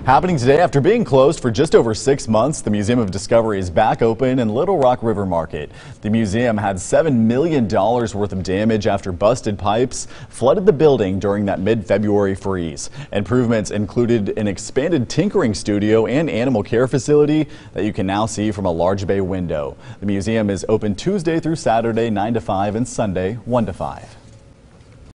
Happening today after being closed for just over 6 months, the Museum of Discovery is back open in Little Rock River Market. The museum had $7 million worth of damage after busted pipes flooded the building during that mid-February freeze. Improvements included an expanded tinkering studio and animal care facility that you can now see from a large bay window. The museum is open Tuesday through Saturday 9 to 5 and Sunday 1 to 5.